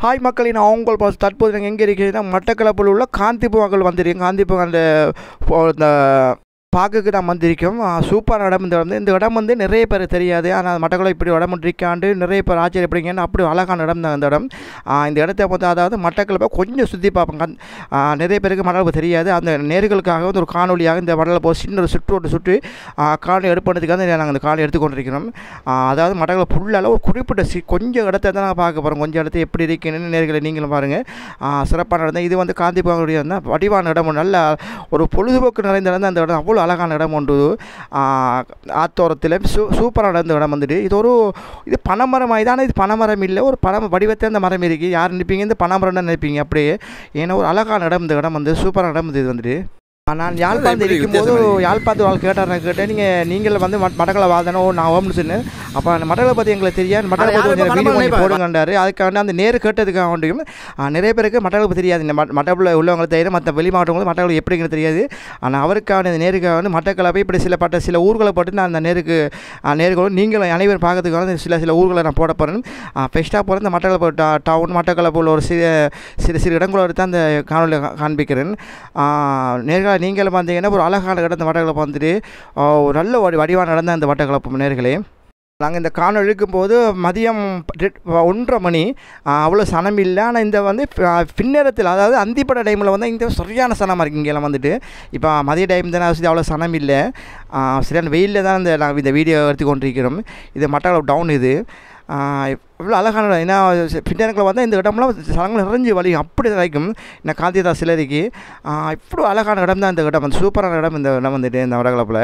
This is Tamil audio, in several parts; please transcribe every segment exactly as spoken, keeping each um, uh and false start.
ஹாய் மக்களின் அவங்க பாஸ் தற்போது நாங்கள் எங்கே இருக்கிறீங்கன்னா மட்டக்களப்பில் உள்ள காந்திபுவாக்கள் வந்திருக்கோம். காந்திபுவா அந்த இந்த பார்க்குக்கு தான் வந்திருக்கோம். சூப்பரான இடம் இந்த இடம். இந்த இடம் வந்து நிறைய பேர் தெரியாது, ஆனால் மட்டக்களப்பு இப்படி இடம் இருக்காண்டு நிறைய பேர் ஆச்சரியப்படுங்கன்னு அப்படி அழகான இடம் தான் இந்த இடம். இந்த இடத்த வந்து அதாவது மட்டக்களப்பை கொஞ்சம் சுற்றி பார்ப்போங்க. நிறைய பேருக்கு மட்டக்களப்பு தெரியாது. அந்த நேர்களுக்காக வந்து ஒரு காணொலியாக இந்த மட்டக்களப்பு சின்ன ஒரு சுற்று சுற்றி காணொலி எடுப்பதுக்காக நாங்கள் இந்த காணொலி எடுத்துக்கொண்டிருக்கிறோம். அதாவது மட்டக்களப்பு ஃபுல்லாக ஒரு குறிப்பிட்ட சி கொஞ்சம் இடத்த தான் நாங்கள் பார்க்க போகிறோம். கொஞ்சம் இடத்த எப்படி இருக்குன்னு நேர்களை நீங்களும் பாருங்கள். சிறப்பான இடம் தான் இது. வந்து காந்திபுவாவுடைய தான் வடிவான இடம், நல்ல ஒரு பொழுதுபோக்கு நிறைந்த இடம் தான் அந்த இடம். அவ்வளோ அழகான இடம் உண்டு. ஆத்தோரத்தில் சூ சூப்பரான இடம். இந்த இடம் வந்துட்டு இது ஒரு இது பனைமரம் ஆயுதான இது பனைமரம் இல்லை, ஒரு பனை வடிவத்தை அந்த மரம் இருக்குது. யார் நினைப்பீங்க இந்த பனைமரம் தான் நினைப்பீங்க அப்படியே. ஏன்னா ஒரு அழகான இடம் இந்த இடம் வந்து சூப்பரான இடம் இது வந்துட்டு. நான் யாழ்ப்பாணத்தில் இருக்கும்போது யாழ்ப்பாணத்து வாழ் கேட்டார் கேட்டேன் நீங்கள் நீங்கள் வந்து மட்டக்களை வாழ்தானோ நான் ஓம்னு சொன்னேன். அப்போ அந்த மட்டக்களை பற்றி எங்களுக்கு தெரியாது, மட்டக்களை பற்றி கொஞ்சம் வீடியோ கொஞ்சம் போடுங்கண்டாரு. அதுக்காக அந்த நேரு கேட்டதுக்காக வேண்டியும் நிறைய பேருக்கு மட்டக்களை தெரியாது. இந்த மட்டக்களை உள்ளவங்களுக்கு தெரியாது, மற்ற வெளி மாவட்டங்களுக்கு மட்டக்களை எப்படிங்கிறது தெரியாது. ஆனால் அவருக்கான இந்த நேருக்காக வந்து மட்டக்களை போய் இப்படி சில பட்ட சில ஊர்களை போட்டு நான் அந்த நேருக்கு நேருக்களும் நீங்களும் அனைவரும் பார்க்கறதுக்காக சில சில ஊர்களை நான் போட போகிறேன். ஃபெஸ்ட்டாக போகிற இந்த மட்டக்களை டவுன் மட்டக்களை போல் ஒரு சிறு சிறு சிறு இடங்களை எடுத்து அந்த காணொலியை காண்பிக்கிறேன். நேர்களை நீங்களும் வந்தீங்கன்னா ஒரு அழகான இடம் இந்த மட்டக்களப்பு வந்துட்டு ஒரு நல்ல வடி வடிவான இடம் தான் இந்த மட்டக்களப்பு நேர்களே. நாங்கள் இந்த காணொலி எடுக்கும்போது மதியம் ஒன்றரை மணி, அவ்வளோ சனம் இல்லை. ஆனால் இந்த வந்து பின்னேரத்தில் அதாவது அந்திப்பட டைமில் வந்து இங்கே சரியான சனமாக இருக்குது இங்கெல்லாம் வந்துட்டு. இப்போ மதிய டைம் தானே வசதி அவ்வளோ சனம் இல்லை, சரியான வெயிலில் தான் இந்த நாங்கள் இந்த வீடியோ எடுத்து கொண்டிருக்கிறோம். இது மட்டக்களப்பு டவுன். இது இவ்வளோ அழகான ஏன்னா பின்னேரங்களை வந்தால் இந்த இடம்லாம் சனங்கள் நிறைஞ்சு வலி அப்படி கிடைக்கும். இந்த காந்திதாஸ் சிலரிக்கு இவ்வளோ அழகான இடம் தான் இந்த இடம் வந்து சூப்பரான இடம் இந்த இடம் வந்துட்டு இந்த மட்டக்களப்பில்.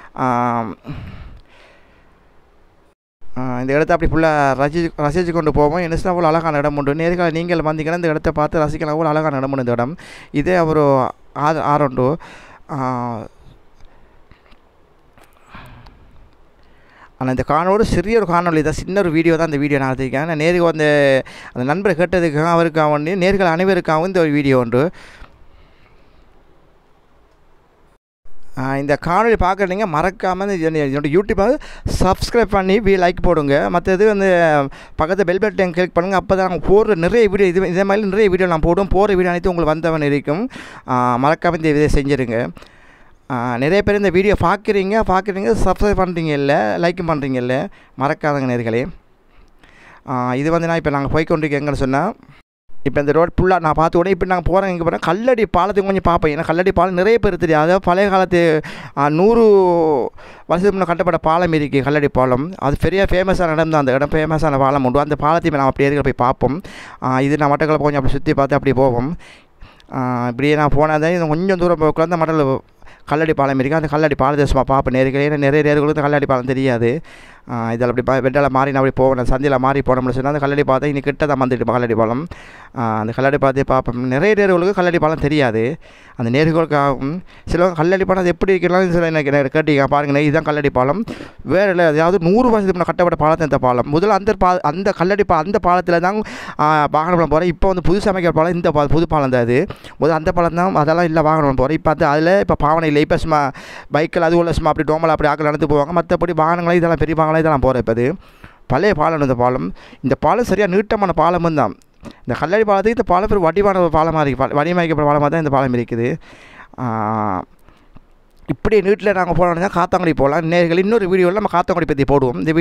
இந்த இடத்த அப்படி ஃபுல்லாக ரசிச்சு ரசித்து கொண்டு போவோம். என்ன அவ்வளோ அழகான இடம் உண்டு. நேர்கால நீங்கள் வந்தீங்கன்னா இந்த இடத்த பார்த்து ரசிக்கலாம். அவ்வளோ அழகான இடம் உண்டு இந்த இடம். இதே ஒரு ஆறு ஆறுண்டு ஆனால் இந்த காணொலி சிறிய ஒரு காணொலி தான், சின்ன ஒரு வீடியோ தான் இந்த வீடியோ நான் எடுத்திருக்கேன். நான் நேருக்கு வந்து அந்த நண்பரை கேட்டதுக்காக அவருக்காக வேண்டி நேர்கள் அனைவருக்காகவும் இந்த ஒரு வீடியோ உண்டு. இந்த காணொலி பார்க்குறீங்க மறக்காமல் என்னோட யூடியூப் வந்து சப்ஸ்கிரைப் பண்ணி வி லைக் போடுங்க. மற்றது வந்து பக்கத்தில் பெல் பட்டன் கிளிக் பண்ணுங்கள். அப்போ தான் நாங்கள் போடுற நிறைய வீடியோ இது இதே மாதிரி நிறைய வீடியோ நான் போடுவோம். போகிற வீடியோ அனைத்து உங்களுக்கு வந்தவன் இருக்கும். மறக்காமல் இந்த இதை செஞ்சுருங்க. நிறைய பேர் இந்த வீடியோ பார்க்குறீங்க பார்க்குறீங்க சப்ஸ்கிரைப் பண்ணுறீங்க இல்லை, லைக்கும் பண்ணுறீங்க இல்லை, மறக்காதங்க நேர்களே. இது வந்து நான் இப்போ நாங்கள் போய்கொண்டிருக்கேங்கன்னு சொன்னால் இப்போ இந்த ரோட் ஃபுல்லாக நான் பார்த்து உடனே இப்போ நாங்கள் போகிறோம். இங்கே போகிறோம் கல்லடி பாலத்துக்கு கொஞ்சம் பார்ப்பேன். ஏன்னா கல்லடி பாலம் நிறைய பேர் தெரியும். அதாவது பழைய காலத்து நூறு வருஷத்துக்கு முன்னே கட்டப்பட்ட பாலம் இருக்குது கல்லடி பாலம். அது பெரிய ஃபேமஸான இடம் தான். அந்த இடம் ஃபேமஸான பாலம் உண்டு. அந்த பாலத்தையும் நான் அப்படியே போய் பார்ப்போம். இது நான் மட்டக்களப்பு கொஞ்சம் அப்படி சுற்றி பார்த்து அப்படி போவோம். இப்படியே நான் போனால் தான் கொஞ்சம் தூரம் போக்குள்ள அந்த மட்டக்களப்பு கல்லடி பாலம் இருக்குது. அந்த கல்லடி பாலத்தை சும்மா பார்ப்பேன் நேர்களே. ஏன்னா நிறைய நேர்களுக்கு கல்லடி பாலம் தெரியாது. இதில் அப்படி வெட்டால் மாறி நான் அப்படி போவேன். சந்தையில் மாறி போனோம்னு சொன்னால் அந்த கல்லடி பாலத்தை இன்னைக்கு கிட்ட தான் வந்துட்டு கல்லடி பாலம். அந்த கல்லடி பாலத்தையே பார்ப்போம். நிறைய நேர்களுக்கு கல்லடி பாலம் தெரியாது. அந்த நேர்களுக்காகவும் சிலவங்க கல்லடி பாலம் அது எப்படி இருக்கலாம் சில எனக்கு கேட்டீங்க பாருங்கண்ணே. இதுதான் கல்லடி பாலம். வேறு இல்லை, அதாவது நூறு வருஷத்துக்கு முன்னே கட்டப்பட்ட பாலத்தை இந்த பாலம். முதல்ல அந்த பா அந்த கல்லடி பா அந்த பாலத்தில் தான் வாகனம் போகிறேன். இப்போ வந்து புதுசு அமைக்கிற பாலம் இந்த பா புது பாலம் தான் அது. முதல் அந்த பாலம் தான் அதெல்லாம் இல்லை வாகனம் போகிறேன். இப்போ அது அதில் இப்போ பாவனை இல்லை. இப்போ சும்மா பைக்கில் அது உள்ள சும்மா அப்படி டோமல் அப்படி ஆக்கள் நடந்து போவாங்க. மற்றபடி வாகனங்களும் இதெல்லாம் பெரிய வாகனம் இதெல்லாம் போகிறேன். இப்போ அது பழைய பாலம். இந்த பாலம் இந்த பாலம் சரியாக நீட்டமான பாலமும் தான். இந்த கல்லடி பாலத்துக்கு இந்த பாலம் பேர் வடிவான பாலமாக இருக்குது. வடிவமைக்கப்பட்ட பாலமாக தான் இந்த பாலம் இருக்குது. இப்படி நீட்டில் நாங்கள் போனோம்னா காத்தாங்குடி போகலாம். நேர்கள் இன்னொரு வீடியோவில் நம்ம காத்தாங்குடி பற்றி போடுவோம். இந்த